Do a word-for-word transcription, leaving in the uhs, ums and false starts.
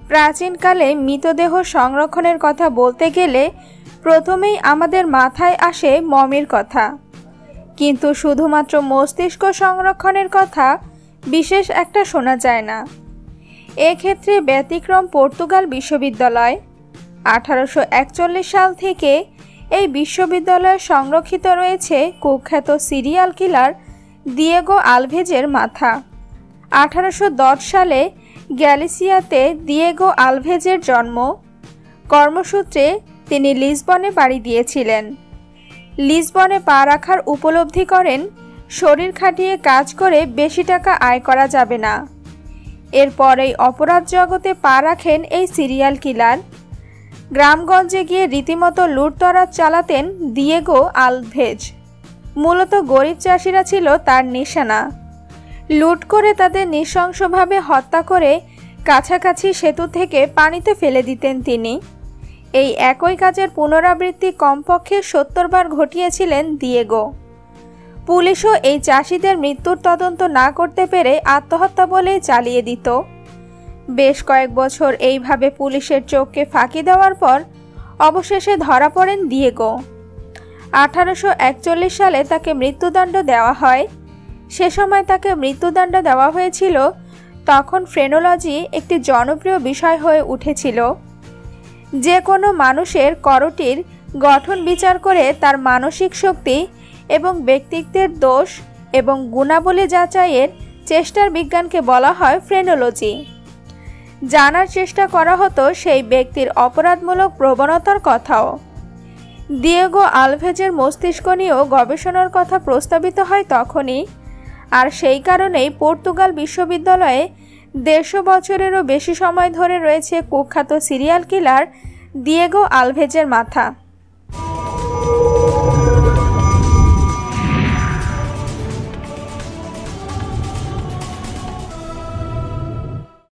প্রাচীনকালে মৃতদেহ সংরক্ষণের কথা বলতে গেলে প্রথমেই আমাদের মাথায় আসে মমির কথা, কিন্তু শুধুমাত্র মস্তিষ্ক সংরক্ষণের কথা বিশেষ একটা শোনা যায় না। এক্ষেত্রে ব্যতিক্রম পর্তুগাল বিশ্ববিদ্যালয়। আঠারোশো একচল্লিশ সাল থেকে এই বিশ্ববিদ্যালয়ে সংরক্ষিত রয়েছে কুখ্যাত সিরিয়াল কিলার দিয়েগো আলভেজের মাথা। আঠারোশো দশ সালে গ্যালিসিয়াতে দিয়েগো আলভেজের জন্ম। কর্মসূত্রে তিনি লিসবনে পাড়ি দিয়েছিলেন। লিসবনে পা রাখার উপলব্ধি করেন শরীর খাটিয়ে কাজ করে বেশি টাকা আয় করা যাবে না। এরপরেই অপরাধ জগতে পা রাখেন এই সিরিয়াল কিলার। গ্রামগঞ্জে গিয়ে রীতিমতো লুটতরাজ চালাতেন দিয়েগো আলভেজ। মূলত গরিব চাষিরা ছিল তার নিশানা। লুট করে তাদের নৃশংসভাবে হত্যা করে কাছাকাছি সেতু থেকে পানিতে ফেলে দিতেন তিনি। এই একই কাজের পুনরাবৃত্তি কমপক্ষে সত্তর বার ঘটিয়েছিলেন দিয়েগো। পুলিশও এই চাষিদের মৃত্যুর তদন্ত না করতে পেরে আত্মহত্যা বলেই চালিয়ে দিত। বেশ কয়েক বছর এইভাবে পুলিশের চোখকে ফাঁকি দেওয়ার পর অবশেষে ধরা পড়েন দিয়েগো। আঠারোশো একচল্লিশ সালে তাকে মৃত্যুদণ্ড দেওয়া হয়। সে সময় তাকে মৃত্যুদণ্ড দেওয়া হয়েছিল তখন ফ্রেনোলজি একটি জনপ্রিয় বিষয় হয়ে উঠেছিল। যে কোনো মানুষের করটির গঠন বিচার করে তার মানসিক শক্তি এবং ব্যক্তিত্বের দোষ এবং গুণাবলী যাচাইয়ের চেষ্টার বিজ্ঞানকে বলা হয় ফ্রেনোলজি। জানার চেষ্টা করা হতো সেই ব্যক্তির অপরাধমূলক প্রবণতার কথাও। দিয়েগো আলভেজের মস্তিষ্ক নিয়েও গবেষণার কথা প্রস্তাবিত হয় তখনই, আর সেই কারণেই পর্তুগাল বিশ্ববিদ্যালয়ে দেড়শো বছরেরও বেশি সময় ধরে রয়েছে কুখ্যাত সিরিয়াল কিলার দিয়েগো আলভেজের মাথা।